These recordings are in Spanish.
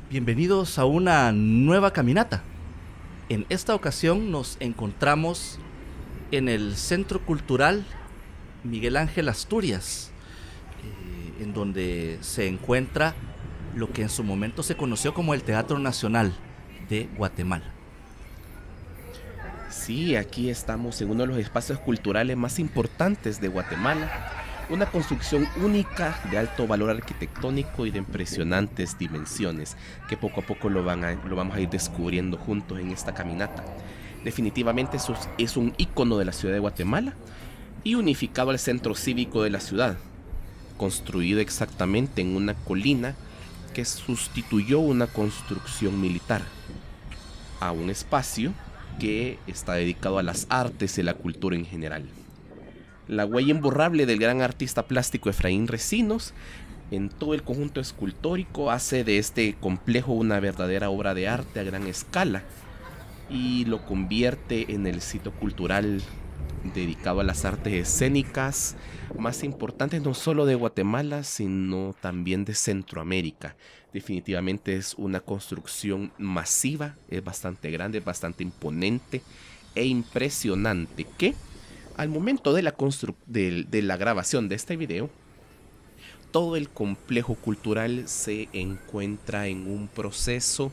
Bienvenidos a una nueva caminata. En esta ocasión nos encontramos en el Centro Cultural Miguel Ángel Asturias, en donde se encuentra lo que en su momento se conoció como el Teatro Nacional de Guatemala. Sí, aquí estamos en uno de los espacios culturales más importantes de Guatemala, una construcción única de alto valor arquitectónico y de impresionantes dimensiones, que poco a poco lo vamos a ir descubriendo juntos en esta caminata. Definitivamente es un ícono de la ciudad de Guatemala y unificado al centro cívico de la ciudad, construido exactamente en una colina que sustituyó una construcción militar, a un espacio que está dedicado a las artes y la cultura en general. La huella imborrable del gran artista plástico Efraín Recinos en todo el conjunto escultórico hace de este complejo una verdadera obra de arte a gran escala y lo convierte en el sitio cultural dedicado a las artes escénicas más importantes no solo de Guatemala sino también de Centroamérica. Definitivamente es una construcción masiva, es bastante grande, es bastante imponente e impresionante que al momento de la grabación de este video, todo el complejo cultural se encuentra en un proceso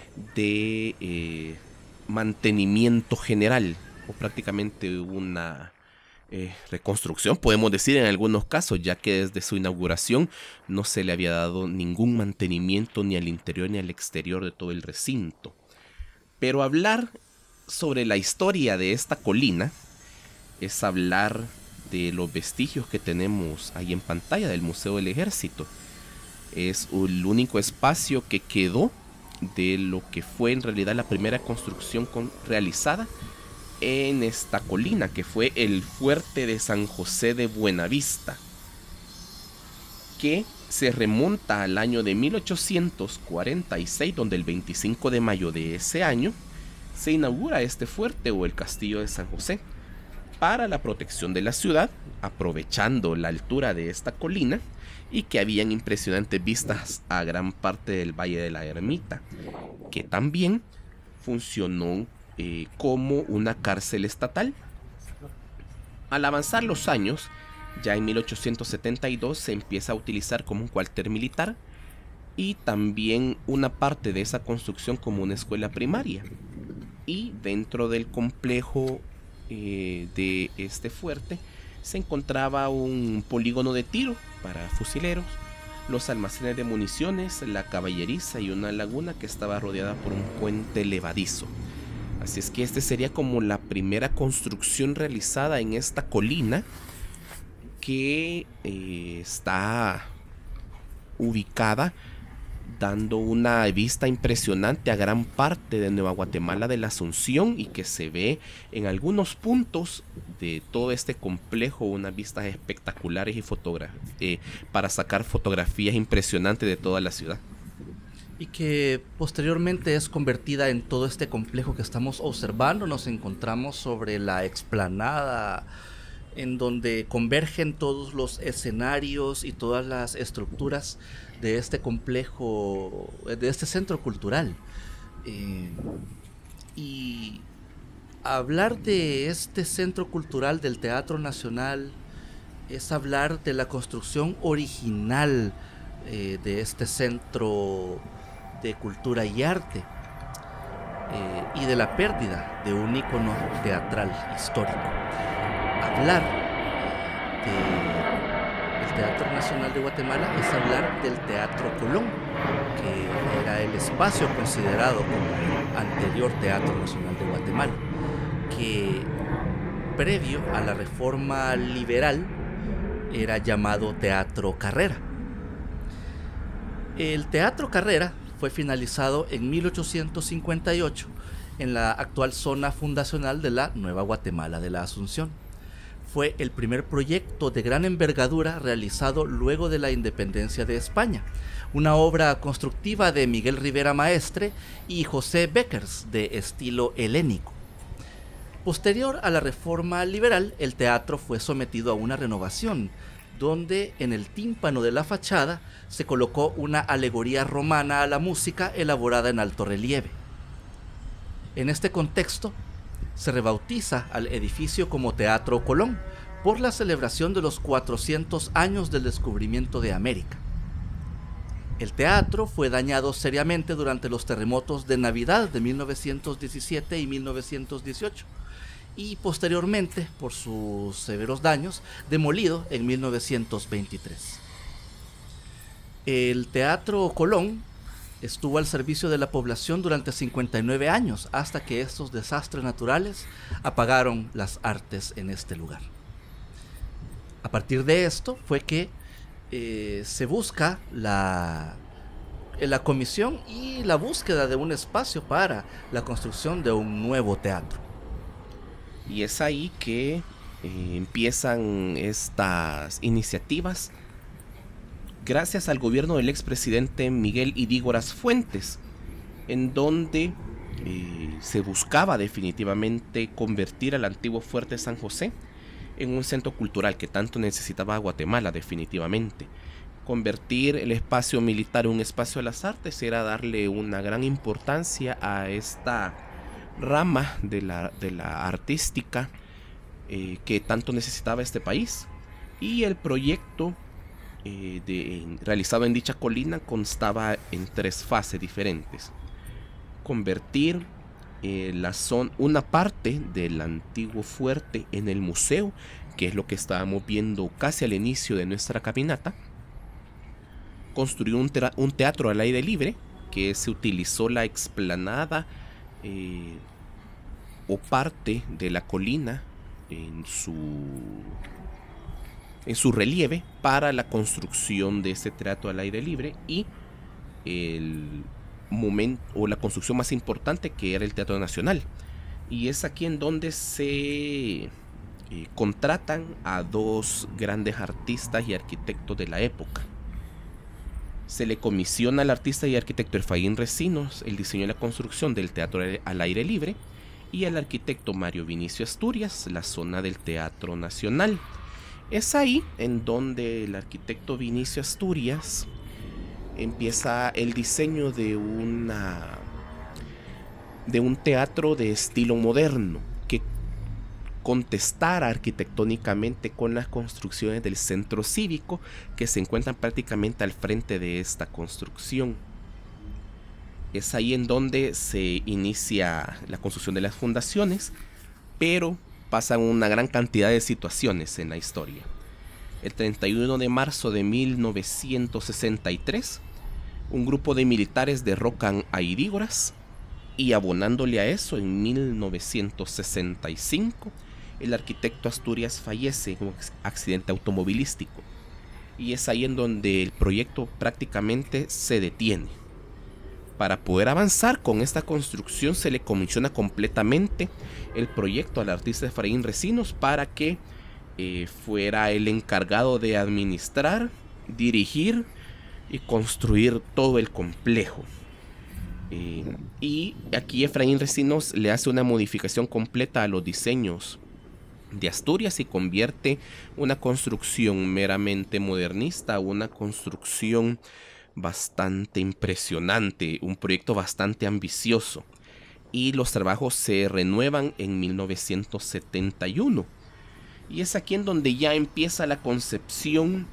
de mantenimiento general, o prácticamente una reconstrucción, podemos decir en algunos casos, ya que desde su inauguración no se le había dado ningún mantenimiento ni al interior ni al exterior de todo el recinto. Pero hablar sobre la historia de esta colina es hablar de los vestigios que tenemos ahí en pantalla del Museo del Ejército. Es el único espacio que quedó de lo que fue en realidad la primera construcción realizada en esta colina, que fue el fuerte de San José de Buenavista, que se remonta al año de 1846, donde el 25 de mayo de ese año se inaugura este fuerte o el castillo de San José para la protección de la ciudad, aprovechando la altura de esta colina y que habían impresionantes vistas a gran parte del Valle de la Ermita, que también funcionó como una cárcel estatal. Al avanzar los años, ya en 1872 se empieza a utilizar como un cuartel militar y también una parte de esa construcción como una escuela primaria. Y dentro del complejo de este fuerte se encontraba un polígono de tiro para fusileros, los almacenes de municiones, la caballeriza y una laguna que estaba rodeada por un puente levadizo. Así es que este sería como la primera construcción realizada en esta colina que está ubicada dando una vista impresionante a gran parte de Nueva Guatemala de la Asunción y que se ve en algunos puntos de todo este complejo unas vistas espectaculares y para sacar fotografías impresionantes de toda la ciudad. Y que posteriormente es convertida en todo este complejo que estamos observando. Nos encontramos sobre la explanada en donde convergen todos los escenarios y todas las estructuras de este complejo, de este centro cultural. Y hablar de este centro cultural del Teatro Nacional es hablar de la construcción original de este centro de cultura y arte, y de la pérdida de un ícono teatral histórico. Hablar del Teatro Nacional de Guatemala es hablar del Teatro Colón, que era el espacio considerado como el anterior Teatro Nacional de Guatemala, que previo a la reforma liberal era llamado Teatro Carrera. El Teatro Carrera fue finalizado en 1858 en la actual zona fundacional de la Nueva Guatemala de la Asunción. Fue el primer proyecto de gran envergadura realizado luego de la independencia de España, una obra constructiva de Miguel Rivera Maestre y José Beckers de estilo helénico. Posterior a la reforma liberal, el teatro fue sometido a una renovación, donde en el tímpano de la fachada se colocó una alegoría romana a la música elaborada en alto relieve. En este contexto, se rebautiza al edificio como Teatro Colón por la celebración de los 400 años del descubrimiento de América. El teatro fue dañado seriamente durante los terremotos de Navidad de 1917 y 1918 y posteriormente, por sus severos daños, demolido en 1923. El Teatro Colón estuvo al servicio de la población durante 59 años hasta que estos desastres naturales apagaron las artes en este lugar. A partir de esto fue que se busca la comisión y la búsqueda de un espacio para la construcción de un nuevo teatro. Y es ahí que empiezan estas iniciativas gracias al gobierno del expresidente Miguel Ydígoras Fuentes, en donde se buscaba definitivamente convertir al antiguo Fuerte San José en un centro cultural que tanto necesitaba Guatemala definitivamente. Convertir el espacio militar en un espacio de las artes era darle una gran importancia a esta rama de la artística que tanto necesitaba este país. Y el proyecto realizado en dicha colina constaba en 3 fases diferentes: convertir una parte del antiguo fuerte en el museo, que es lo que estábamos viendo casi al inicio de nuestra caminata; construir un teatro al aire libre, que se utilizó la explanada o parte de la colina en su relieve para la construcción de este teatro al aire libre, y el momento o la construcción más importante, que era el Teatro Nacional. Y es aquí en donde se contratan a 2 grandes artistas y arquitectos de la época. Se le comisiona al artista y arquitecto Efraín Recinos el diseño y la construcción del teatro al aire libre, y al arquitecto Mario Vinicio Asturias la zona del Teatro Nacional. Es ahí en donde el arquitecto Vinicio Asturias empieza el diseño de un teatro de estilo moderno que contestara arquitectónicamente con las construcciones del centro cívico, que se encuentran prácticamente al frente de esta construcción. Es ahí en donde se inicia la construcción de las fundaciones, pero pasan una gran cantidad de situaciones en la historia. El 31 de marzo de 1963, un grupo de militares derrocan a Ydígoras, y abonándole a eso, en 1965, el arquitecto Asturias fallece en un accidente automovilístico. Y es ahí en donde el proyecto prácticamente se detiene. Para poder avanzar con esta construcción, se le comisiona completamente el proyecto al artista Efraín Recinos para que fuera el encargado de administrar, dirigir y construir todo el complejo. Y aquí Efraín Recinos le hace una modificación completa a los diseños de Asturias y convierte una construcción meramente modernista, una construcción bastante impresionante, un proyecto bastante ambicioso. Y los trabajos se renuevan en 1971. Y es aquí en donde ya empieza la concepción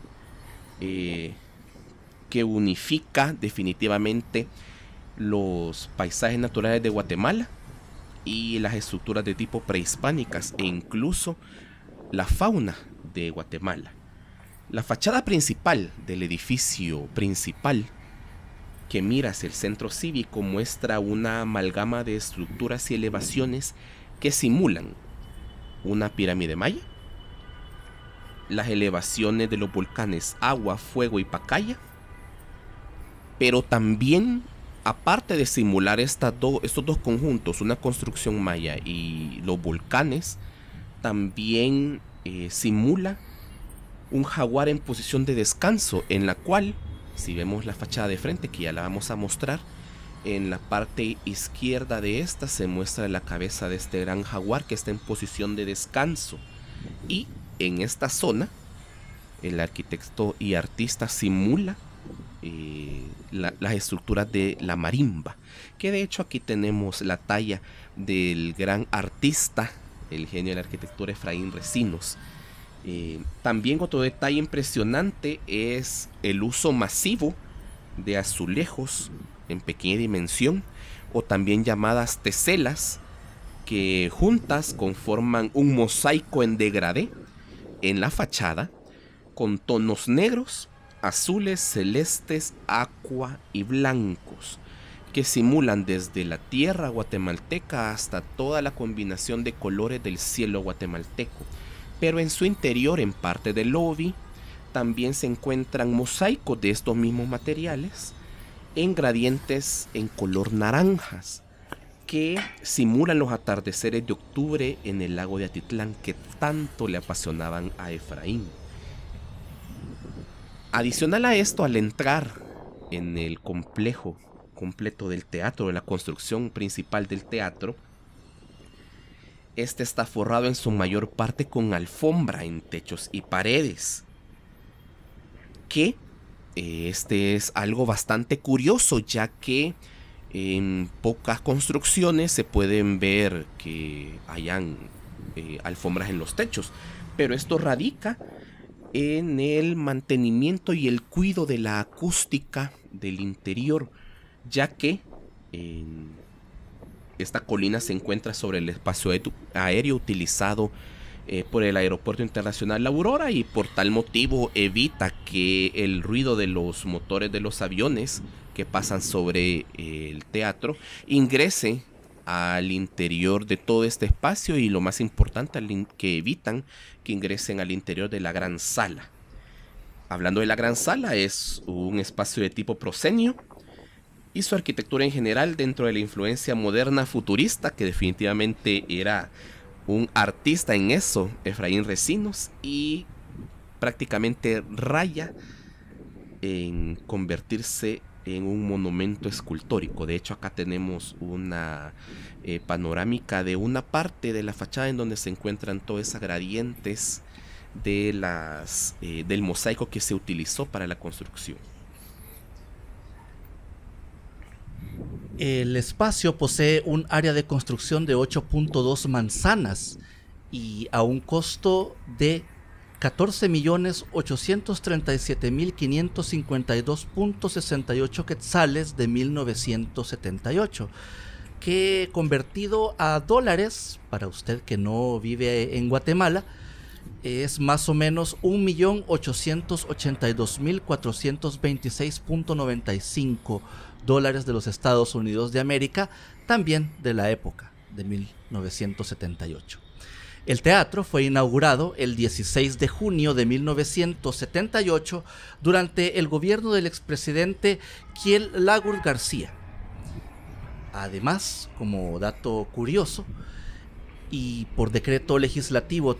que unifica definitivamente los paisajes naturales de Guatemala y las estructuras de tipo prehispánicas, e incluso la fauna de Guatemala. La fachada principal del edificio principal, que mira hacia el centro cívico, muestra una amalgama de estructuras y elevaciones que simulan una pirámide maya, las elevaciones de los volcanes Agua, Fuego y Pacaya, pero también, aparte de simular estos 2 conjuntos, una construcción maya y los volcanes, también simula un jaguar en posición de descanso, en la cual, si vemos la fachada de frente, que ya la vamos a mostrar, en la parte izquierda de esta se muestra la cabeza de este gran jaguar que está en posición de descanso. Y en esta zona el arquitecto y artista simula las estructuras de la marimba, que de hecho aquí tenemos la talla del gran artista, el genio de la arquitectura Efraín Recinos. También otro detalle impresionante es el uso masivo de azulejos en pequeña dimensión, o también llamadas teselas, que juntas conforman un mosaico en degradé en la fachada con tonos negros, azules, celestes, aqua y blancos, que simulan desde la tierra guatemalteca hasta toda la combinación de colores del cielo guatemalteco. Pero en su interior, en parte del lobby, también se encuentran mosaicos de estos mismos materiales en gradientes en color naranjas, que simulan los atardeceres de octubre en el lago de Atitlán, que tanto le apasionaban a Efraín. Adicional a esto, al entrar en el complejo completo del teatro, de la construcción principal del teatro, este está forrado en su mayor parte con alfombra en techos y paredes, que este es algo bastante curioso, ya que en pocas construcciones se pueden ver que hayan alfombras en los techos, pero esto radica en el mantenimiento y el cuidado de la acústica del interior, ya que esta colina se encuentra sobre el espacio aéreo utilizado por el Aeropuerto Internacional La Aurora, y por tal motivo evita que el ruido de los motores de los aviones que pasan sobre el teatro ingrese al interior de todo este espacio, y lo más importante, que evitan que ingresen al interior de la gran sala. Hablando de la gran sala, es un espacio de tipo proscenio, y su arquitectura en general, dentro de la influencia moderna futurista, que definitivamente era un artista en eso, Efraín Recinos, y prácticamente raya en convertirse en un monumento escultórico. De hecho, acá tenemos una panorámica de una parte de la fachada en donde se encuentran todas esas gradientes de del mosaico que se utilizó para la construcción. El espacio posee un área de construcción de 8.2 manzanas y a un costo de 14.837.552.68 quetzales de 1978, que convertido a dólares, para usted que no vive en Guatemala, es más o menos 1.882.426.95 dólares de los Estados Unidos de América, también de la época de 1978. El teatro fue inaugurado el 16 de junio de 1978 durante el gobierno del expresidente Kiel Lagur García. Además, como dato curioso, y por decreto legislativo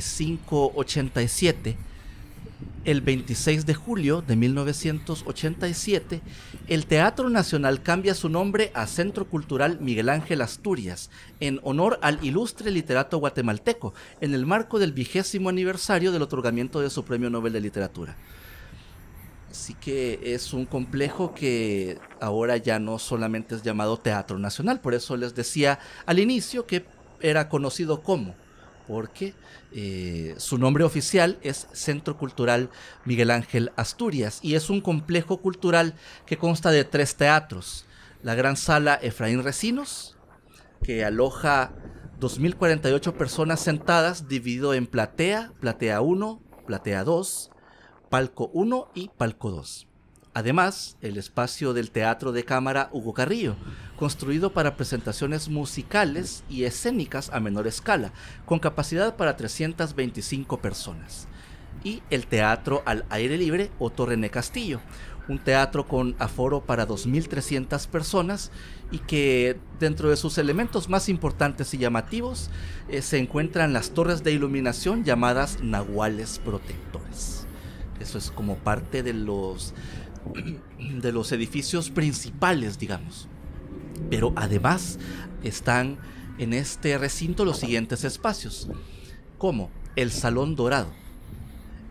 3587, el 26 de julio de 1987, el Teatro Nacional cambia su nombre a Centro Cultural Miguel Ángel Asturias, en honor al ilustre literato guatemalteco, en el marco del 20º aniversario del otorgamiento de su Premio Nobel de Literatura. Así que es un complejo que ahora ya no solamente es llamado Teatro Nacional, por eso les decía al inicio que era conocido como, porque su nombre oficial es Centro Cultural Miguel Ángel Asturias, y es un complejo cultural que consta de 3 teatros: la Gran Sala Efraín Recinos, que aloja 2.048 personas sentadas, dividido en platea, platea 1, platea 2, palco 1 y palco 2. Además, el espacio del Teatro de Cámara Hugo Carrillo, construido para presentaciones musicales y escénicas a menor escala, con capacidad para 325 personas. Y el Teatro al Aire Libre Otto René Castillo, un teatro con aforo para 2.300 personas, y que dentro de sus elementos más importantes y llamativos se encuentran las torres de iluminación llamadas nahuales protectores. Eso es como parte de los edificios principales, digamos. Pero además están en este recinto los siguientes espacios, como el Salón Dorado,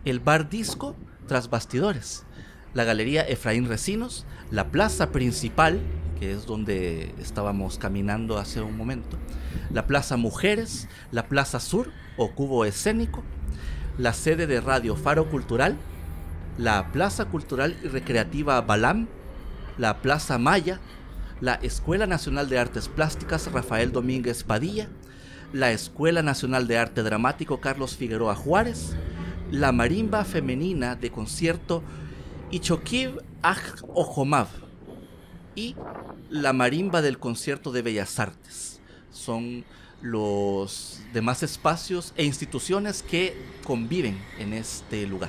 el bar disco tras bastidores, la galería Efraín Recinos, la plaza principal, que es donde estábamos caminando hace un momento, la plaza Mujeres, la plaza Sur o Cubo Escénico, la sede de Radio Faro Cultural, la plaza cultural y recreativa Balam, la plaza Maya, la Escuela Nacional de Artes Plásticas Rafael Domínguez Padilla, la Escuela Nacional de Arte Dramático Carlos Figueroa Juárez, la marimba femenina de concierto Ichoquiv Aj Ojomav y la marimba del concierto de Bellas Artes. Son los demás espacios e instituciones que conviven en este lugar.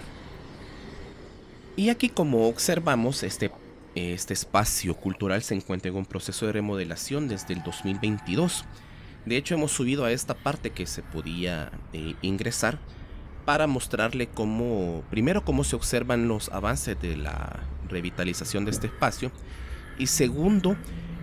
Y aquí, como observamos, este espacio cultural se encuentra en un proceso de remodelación desde el 2022. De hecho, hemos subido a esta parte que se podía ingresar para mostrarle primero cómo se observan los avances de la revitalización de este espacio, y segundo,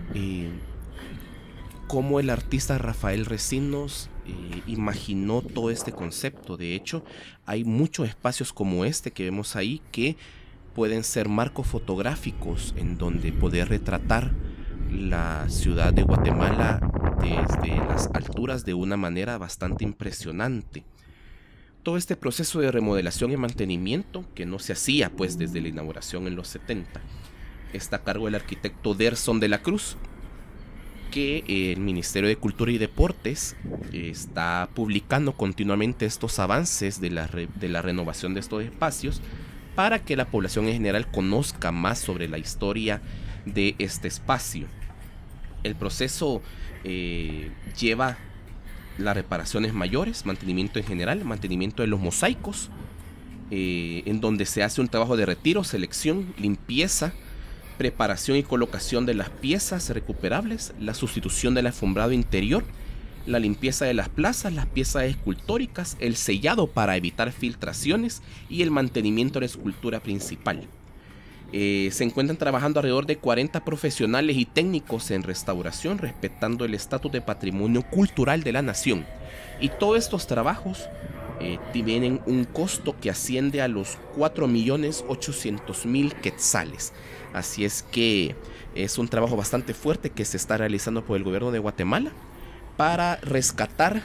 cómo el artista Rafael Recinos imaginó todo este concepto. De hecho, hay muchos espacios como este que vemos ahí que pueden ser marcos fotográficos en donde poder retratar la ciudad de Guatemala desde las alturas de una manera bastante impresionante. Todo este proceso de remodelación y mantenimiento, que no se hacía pues desde la inauguración en los 70, está a cargo del arquitecto Derson de la Cruz, que el Ministerio de Cultura y Deportes está publicando continuamente estos avances de la renovación de estos espacios para que la población en general conozca más sobre la historia de este espacio. El proceso lleva las reparaciones mayores, mantenimiento en general, mantenimiento de los mosaicos, en donde se hace un trabajo de retiro, selección, limpieza, preparación y colocación de las piezas recuperables, la sustitución del alfombrado interior, la limpieza de las plazas, las piezas escultóricas, el sellado para evitar filtraciones y el mantenimiento de la escultura principal. Se encuentran trabajando alrededor de 40 profesionales y técnicos en restauración, respetando el estatus de patrimonio cultural de la nación. Y todos estos trabajos tienen un costo que asciende a los 4.800.000 quetzales. Así es que es un trabajo bastante fuerte que se está realizando por el gobierno de Guatemala para rescatar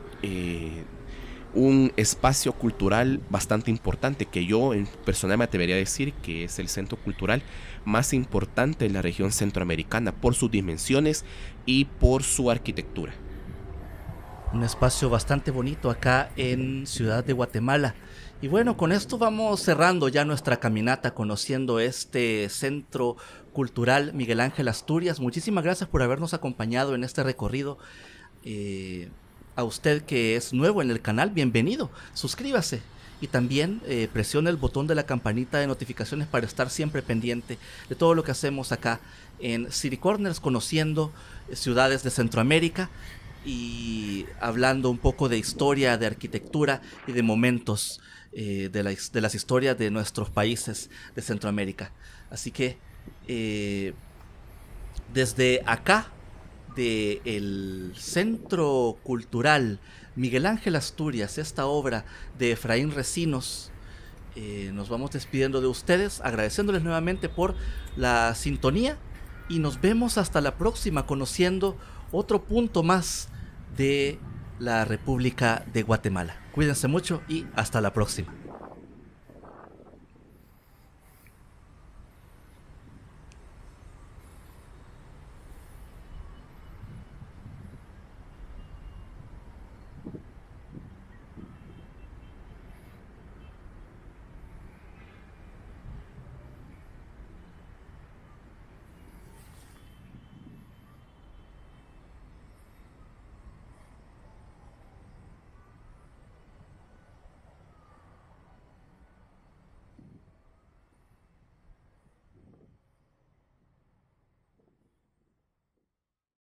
un espacio cultural bastante importante, que yo personalmente me atrevería a decir que es el centro cultural más importante en la región centroamericana por sus dimensiones y por su arquitectura. Un espacio bastante bonito acá en Ciudad de Guatemala. Y bueno, con esto vamos cerrando ya nuestra caminata conociendo este centro cultural Miguel Ángel Asturias. Muchísimas gracias por habernos acompañado en este recorrido. A usted que es nuevo en el canal, bienvenido, suscríbase y también presione el botón de la campanita de notificaciones para estar siempre pendiente de todo lo que hacemos acá en City Corners, conociendo ciudades de Centroamérica y hablando un poco de historia, de arquitectura y de momentos de las historias de nuestros países de Centroamérica. Así que desde acá, del Centro Cultural Miguel Ángel Asturias, esta obra de Efraín Recinos, nos vamos despidiendo de ustedes, agradeciéndoles nuevamente por la sintonía, y nos vemos hasta la próxima conociendo otro punto más de la República de Guatemala. Cuídense mucho y hasta la próxima.